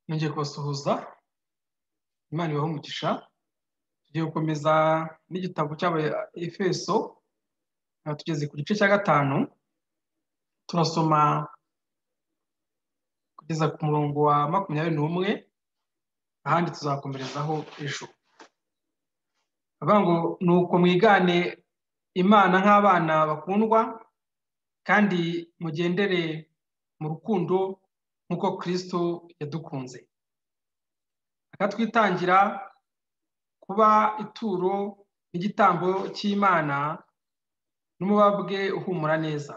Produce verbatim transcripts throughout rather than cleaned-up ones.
nongeye kubasuhuza. Imana ibahe umugisha. Tugiye gukomeza n'igitabo cy'Abefeso, tugeze ku gice cya gatanu, turasoma kugeza ku murongo wa makumyabiri n'umwe, ahandi tuzakomerezaho ejo. Avuga ngo nuko mwigane Imana nk'abana bakundwa, kandi mugendere mu rukundo nk'uko Kristo yadukunze, akatwitangira kuba ituro n'igitambo cy'Imana n'umubabwe uhumura neza.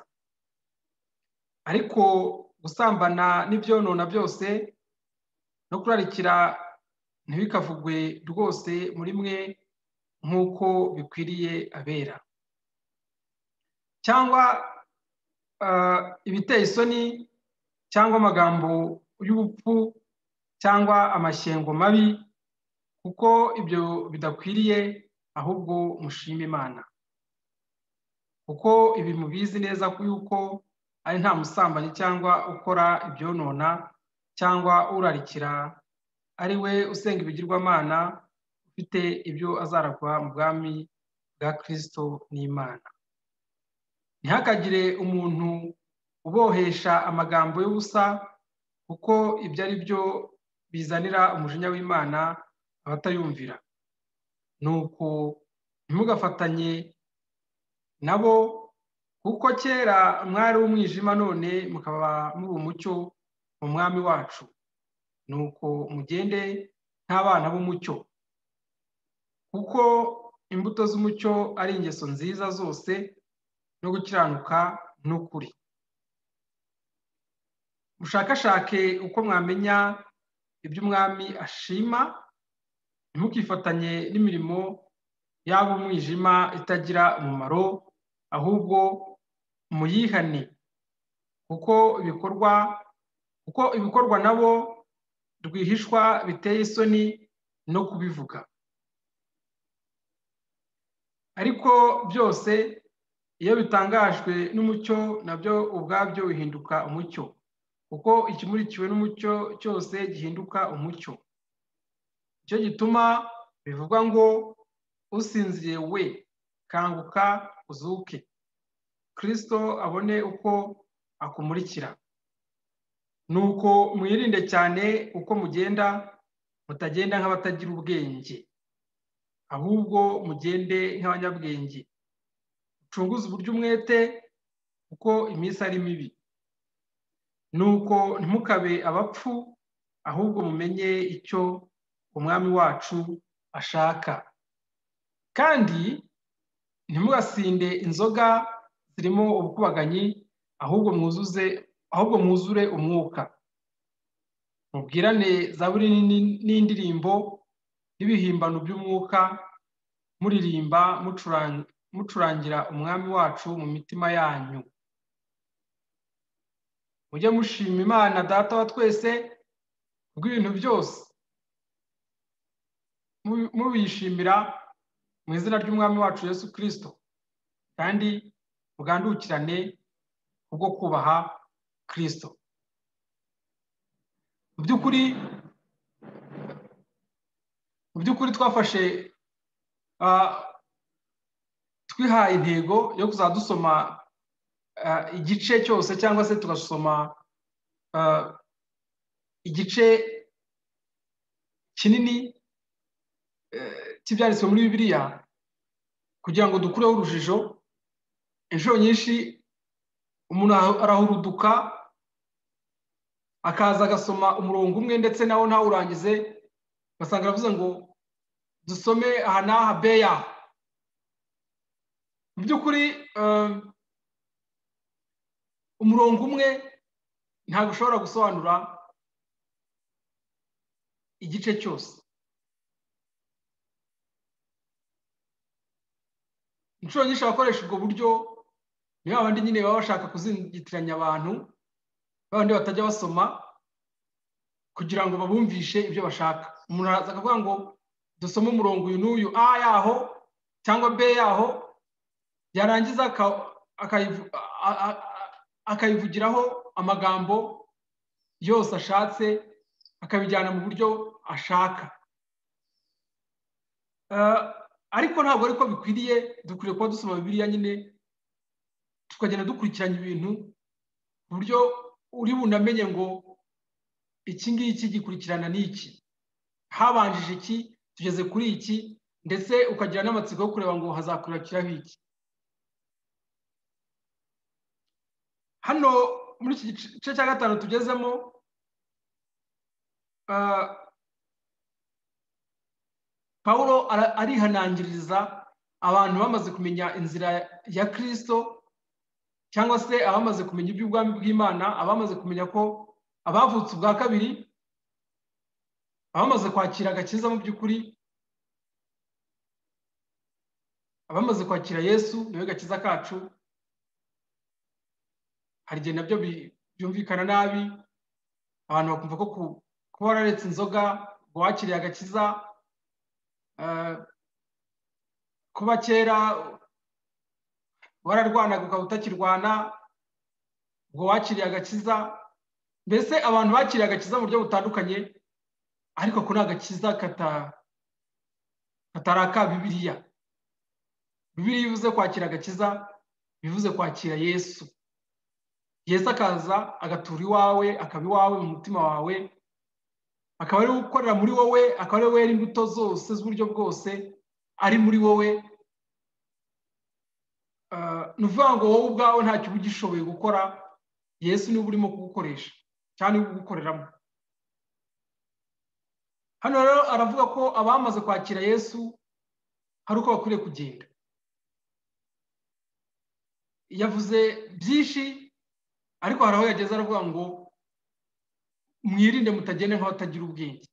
Ariko gusambana n'ibyonona byose no kurarikira ntibikavugwe rwose muri mwe nk'uko bikwiriye abera, cyangwa ibiteye isoni, cyangwa amagambo y'ubupfu, cyangwa amashyengo mabi, kuko ibyo bidakwiriye, ahubwo mushime Imana. Kuko ibi mubizi neza yuko ari nta musambanyi cyangwa ukora ibyonona cyangwa urarikira ari we usenga ibigirwamana ufite ibyo azaragwa mu bwami bwa Kristo n'Imana. Ntihakagire umuntu ubohesha amagambo y'ubusa, kuko ibyo ari byo bizanira umujinya w'Imana abatayumvira. Nuko ntimugafatanye nabo, kuko kera mwari umwijima, none mukaba muri umucyo mu mwami wacu. Nuko mugende nk'abana b'umucyo, kuko imbuto z'umucyo ari ingeso nziza zose no gukiranuka n'ukuri. Mushakashake uko mwamenya ibyo umwami ashima, ntimukifatanye n'imirimo y'abo umwijima itagira umumaro, ahubwo muyihane, kuko ibikorwa kuko ibikorwa nabo rwihishwa biteye isoni no kubivuga. Ariko byose iyo bitangajwe n'umucyo, nabyo ubwabyo bihinduka umucyo, kuko ikimurikiwe n'umucyo cyose gihinduka umucyo. Icyo gituma bivugwa ngo usinziriye we, kanguka uzuke, Kristo abone uko akumurikira. Nuko mwirinde cyane uko mugenda, mutagenda nk'abatagira ubwenge, ahubwo mugende nk'abanyabwenge. Mucunguze uburyo umwete, kuko iminsi ari mibi. Nuko ntimukabe abapfu, ahubwo mumenye icyo umwami wacu ashaka. Kandi ntimugasinde inzoga zirimo ubukubaganyi, ahubwo mwuzuze ahubwo mwuzure umwuka. Mubwirane zaburi n'indirimbo n'ibihimbano by'umwuka, muririmba mucurangira umwami wacu mu mitima yanyu. Mujye mushima Imana Data wa twese kubw'ibintu byose, mubishimira mu izina ry'umwami wacu Yesu Kristo, kandi mugandukirane kubwo kubaha Kristo. Mu by'ukuri mu by'ukuri twafashe twihaye intego yo kuzajya dusoma igice cyose, cyangwa se tugasoma igice kinini cy'ibyanditswe muri Bibiliya, kugira ngo dukureho urujijo. Inshuro nyinshi umuntu arahuruduka akaza agasoma umurongo umwe, ndetse nawo ntawurangize, ugasanga aravuze ngo dusome aha n'aha beya. Mu by'ukuri umurongo umwe ntabwo ushobora gusobanura igice cyose. Inshuro nyinshi abakoresha ubwo buryo ni babandi nyine baba bashaka kuzingitiranya abantu, babandi batajya basoma, kugira ngo babumvishe ibyo bashaka. Umuntu araza akavuga ngo dusome umurongo uyu n'uyu, a yaho cyangwa b yaho, yarangiza akayivugiraho amagambo yose ashatse, akabijyana mu buryo ashaka. Ariko ntabwo ariko bikwiriye, dukwiriye kuba dusoma Bibiliya nyine tukagenda dukurikiranya ibintu ku buryo uri bunamenye ngo iki ngiki gikurikirana n'iki, habanjije iki, tugeze kuri iki, ndetse ukagira n'amatsiko yo kureba ngo hazakurikiraho iki. Hano muri iki gice cya gatanu tugezemo, Pawulo arihanangiriza abantu bamaze kumenya inzira ya Kristo, cyangwa se abamaze kumenya iby'ubwami bw'Imana, abamaze kumenya ko abavutse ubwa kabiri, abamaze kwakira agakiza mu by'ukuri, abamaze kwakira Yesu niwe gakiza kacu. Hari igihe nabyo byumvikana nabi, abantu bakumva ko kuba wararetse inzoga ngo wakiriye agakiza, kuba kera wararwanaga ukaba utakirwana ngo wakiriye agakiza. Mbese abantu bakiriye agakiza mu buryo butandukanye, ariko ko ni agakiza katari aka Bibiliya. Bibiliya bivuze kwakira agakiza, bivuze kwakira Yesu. Yesu akaza agatura iwawe, akaba iwawe mu mutima wawe, akaba ari gukorera muri wowe, akaba ari wera imbuto zose z'uburyo bwose ari muri wowe. Ni ukuvuga ngo wowe ubwawe ntacyo uba ugishoboye gukora, Yesu niwe urimo kugukoresha cyane kugukoreramo. Hano rero aravuga ko abamaze kwakira Yesu hari uko bakwiriye kugenda. Yavuze byinshi, ariko hari aho yageze aravuga ngo mwirinde mutagende nk'abatagira ubwenge.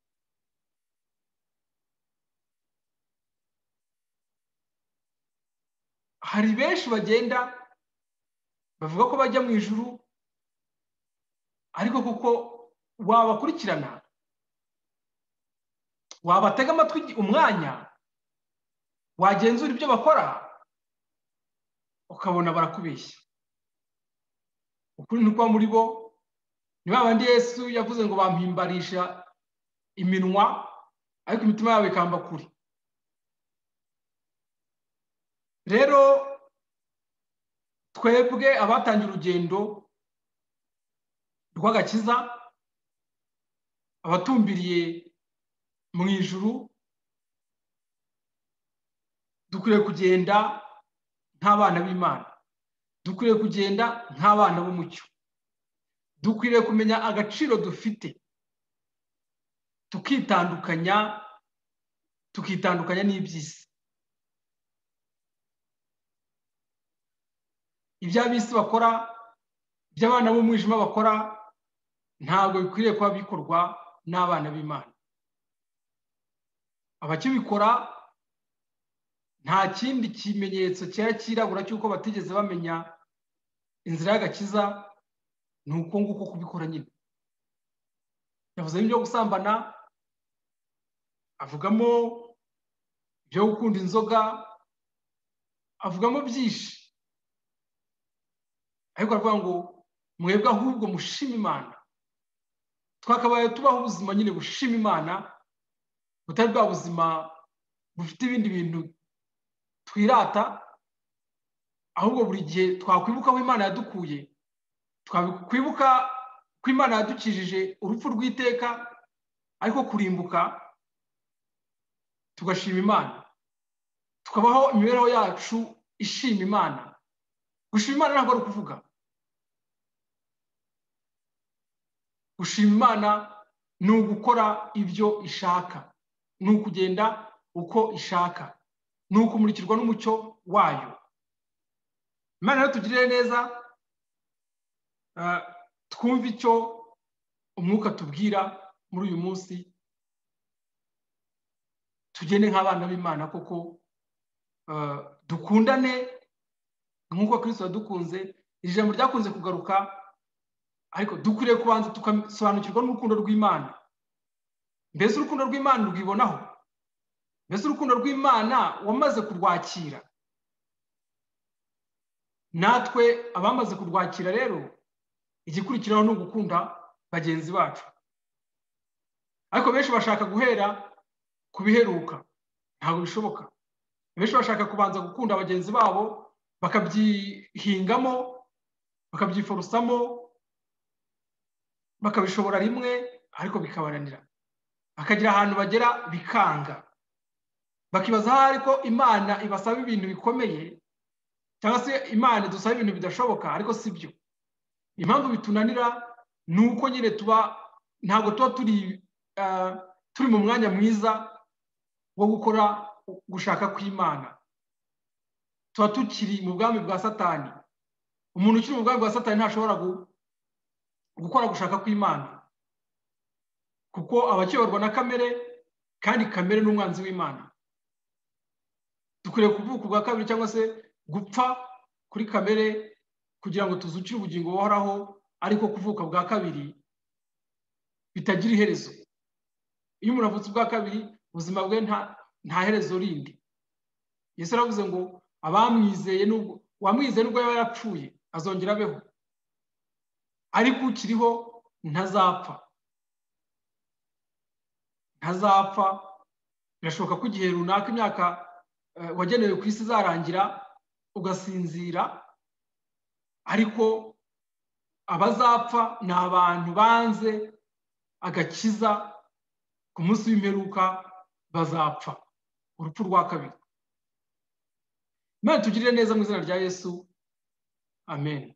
Hari benshi bagenda bavuga ko bajya mu ijuru, ariko kuko wabakurikirana, wabatega amatwi umwanya, wagenzura ibyo bakora, ukabona barakubeshya. Ukuri ni uko muri bo ni ba bandi Yesu yavuze ngo bampimbarisha iminwa, ariko imitima yabo ikamba kure. Rero twebwe abatangiye urugendo rw'agakiza, abatumbiriye mu ijuru, dukwiriye kugenda nk'abana b'Imana, dukwiriye kugenda nk'abana b'umucyo, dukwiriye kumenya agaciro dufite, tukitandukanya tukitandukanya n'iby'isi. Iby'ab'isi bakora, iby'abana b'umwijima bakora, ntabwo bikwiriye kuba bikorwa n'abana b'Imana. Abakibikora nta kindi kimenyetso cyera cyirabura cy'uko batigeze bamenya inzira y'agakiza, ni uko nguko kubikora nyine. Yavuze ibyo gusambana, avugamo ibyo gukunda inzoga, avugamo byinshi, ariko aravuga ngo mwebwe ahubwo mushima Imana. Twakabaye tubaho ubuzima nyine bushima Imana, butari bwa buzima bufite ibindi bintu twirata, ahubwo buri gihe twakwibuka aho Imana yadukuye, twakwibuka ko Imana yadukijije urupfu rw'iteka, ariko kurimbuka tugashima Imana, tukabaho imibereho yacu ishima Imana. Gushima Imana ntabwo ari ukuvuga. Gushima Imana ni ugukora ibyo ishaka, ni ukugenda uko ishaka, ni ukumurikirwa n'umucyo wayo. Imana rero tugirire neza, twumve icyo umwuka tubwira muri uyu munsi, tugende nk'abana b'Imana koko, dukundane nk'uko Kristo yadukunze. Ijambo ryakunze kugaruka, ariko dukwiriye kubanza tukasobanukirwa n'urukundo rw'Imana. Mbese urukundo rw'Imana rwibonaho? Mbese urukundo rw'Imana wamaze kurwakira? Natwe abamaze kurwakira rero, igikurikiraho ni ugukunda bagenzi bacu. ariko benshi bashaka guhera ku biheruka, ntabwo bishoboka. Benshi bashaka kubanza gukunda bagenzi babo, bakabyihingamo, bakabyiforusamo, bakabishobora rimwe, ariko bikabananira. Bakagira ahantu bagera bikanga, bakibaza aho ariko Imana ibasaba ibintu bikomeye, cyangwa se Imana idusaba ibintu bidashoboka, ariko si byo. Impamvu bitunanira ni uko nyine tuba ntabwo tuba turi turi mu mwanya mwiza wo gukora gushaka kw'Imana. Tuba tukiri mu bwami bwa Satani. Umuntu ukiri mu bwami bwa Satani ntashobora gukora gushaka kw'Imana, kuko aba akiyoborwa na kamere, kandi kamere ni umwanzi w'Imana. Dukwiriye kuvuka ubwa kabiri cyangwa se gupfa kuri kamere kugira ngo tuzukire ubugingo buhoraho, ariko kuvuka bwa kabiri bitagira iherezo. Iyo umuntu avutse ubwa kabiri, ubuzima bwe nta nta herezo rindi. Yesu aravuze ngo abamwizeye nubwo wamwizeye nubwo yaba yapfuye azongera abeho, ariko ukiriho ntazapfa. Ntazapfa. Birashoboka ko igihe runaka imyaka wagenewe ku isi izarangira ugasinzira, ariko abazapfa ni abantu banze agakiza, ku munsi w'imperuka bazapfa urupfu rwa kabiri. Imana tugirire neza mu izina rya Yesu, amen.